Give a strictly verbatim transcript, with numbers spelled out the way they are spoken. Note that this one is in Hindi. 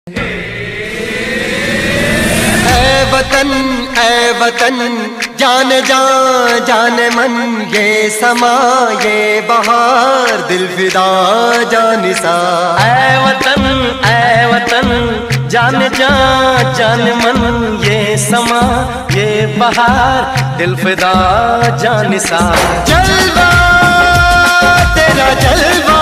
ऐ वतन ऐ वतन जान जा जान मन, ये समा ये बहार दिल फिदा जानिसा। ऐ वतन ऐ वतन जान जा जान मन, ये समा ये बहार दिल फिदा जानिसा। जलवा तेरा जलवा